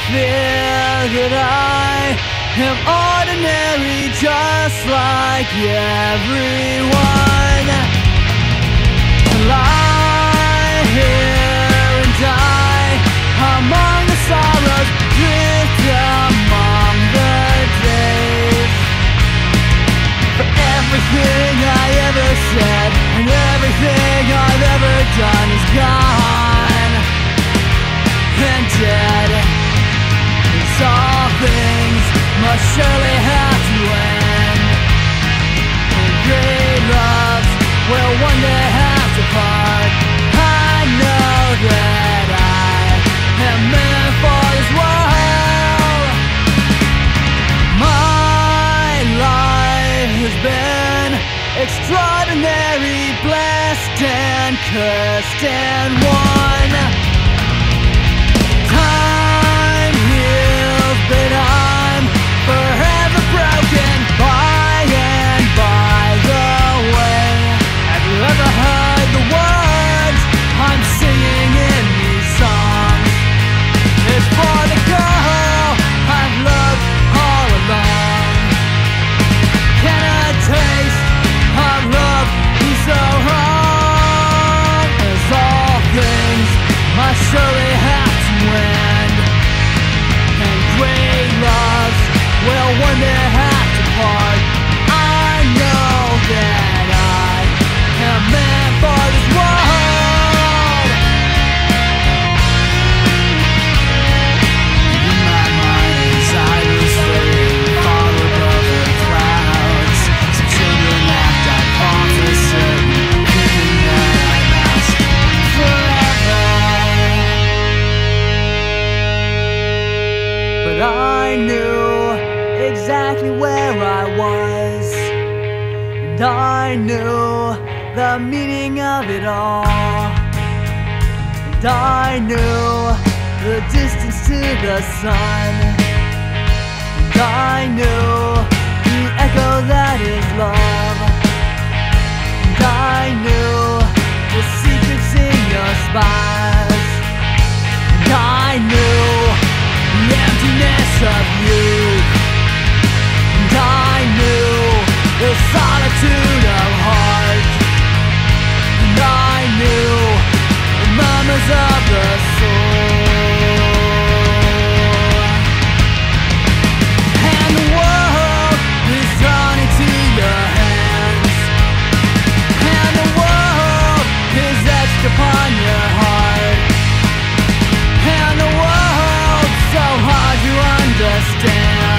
feel that I am ordinary, just like everyone. I lie here and die among the sorrows, drift among the days. For everything I ever said and everything I've ever done is gone and dead. These all things must surely have to end, and great loves will one day have to part. I know that I am meant for this world. My life has been extraordinary, blessed and cursed and won. Time heals, but I'm forever broken by and by the way. Have you ever heard the words I'm singing in these songs? It's for the girl I've loved all along. Can a taste of love be so wrong? As all things must surely have to end, and great loves will one day have to part. I know that I am meant for this world. In my mind, I was floating far above the clouds. Some children act I fall for certain, thinking that I last forever. But I knew exactly where I was, and I knew the meaning of it all, and I knew the distance to the sun, and I knew the echo that is love, and I knew the secrets in your spies, and I knew the emptiness of youth, and I knew the solitude of heart, and I knew the murmurs of the soul. And the world is drawn into your hands, and the world is etched upon your heart, and the world's so hard to understand.